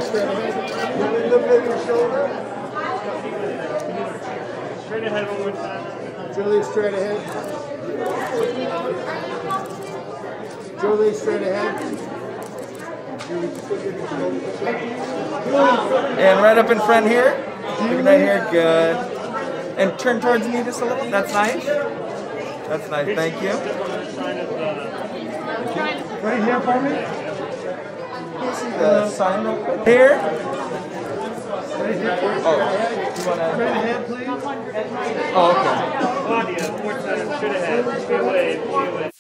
straight ahead. Eliminate your shoulder. Straight ahead one more time. Julie, straight ahead. Julie, straight ahead. And right up in front here. Good night here. Good. And turn towards me just a little. That's nice. That's nice. Thank you. Right here for me. Sign real quick. Here. Right here. Oh, you want to? Straight ahead, please. Oh, okay. Claudia, one more time. Straight ahead. Be away.